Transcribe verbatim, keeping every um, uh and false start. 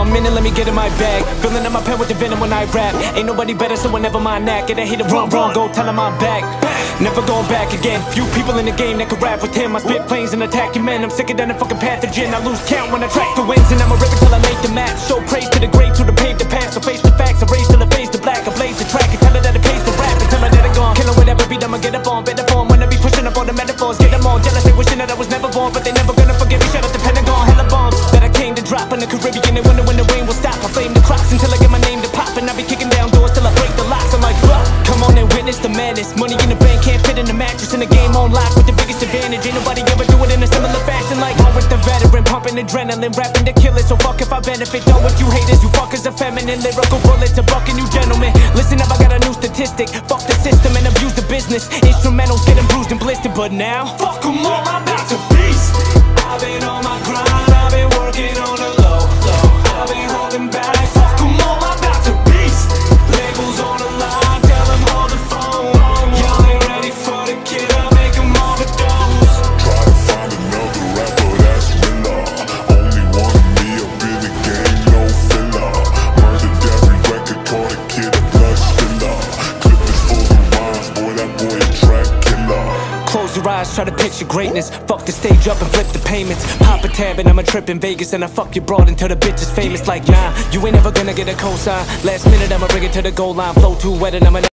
one minute, let me get in my bag. Filling up my pen with the venom when I rap. Ain't nobody better, so I never mind that. Get a hit it wrong, wrong, go tell him I'm back. Never going back again. Few people in the game that could rap with him. I spit flames and attack your men. I'm sicker than a fucking pathogen. I lose count when I track the wins, and I'ma rip it till I make the match. Show praise to the greats who to pave the path. So face the facts, erase till I face the black. I blaze the track and tell her that it pays the rap. And tell her that it gone. Kill her with every beat, I'ma get up on. Better form when I be pushing up all the metaphors. Get them all jealous, they wishing that I was never born. But they never gonna forgive me. Shout out the Pentagon, hella bombs that I came to drop in the Caribbean. They wonder when the rain will stop. I flame the crops until I get my name to pop. And I be kicking down doors till I break the locks. I'm like, fuck, come on and witness the madness. Money in the bank can't fit in the mattress. In the game on lock with the biggest advantage. Ain't nobody ever do it in a similar fashion. Like on with the veteran, pumping adrenaline, rapping to kill it. So fuck if I benefit. Done with you haters, you fuckers are feminine. Lyrical bullets are bucking you gentlemen. Listen up, I got a new statistic. Fuck the system and abuse the business. Instrumentals getting bruised and blistered, but now fuck them all, I'm about to beast. I've been on my grind, I've been working on the low, low. I've been holding back. Fuck them all, I'm about to beast. Labels on the line, tell them hold the phone. Y'all ain't ready for the kid, I'll make them overdose. Try to find another rapper that's realer. Only one of me up in the game, no filler. Murdered every record, caught a kid a blood spiller. Clip is full of rhymes, boy, that boy a track killer. Close your eyes, try to picture greatness. Fuck the stage up and flip the payments. Pop a tab and I'm a trip in Vegas. And I fuck your broad until the bitch is famous. Like nah, you ain't never gonna get a cosign. Last minute I'ma bring it to the goal line. Flow too wet and I'ma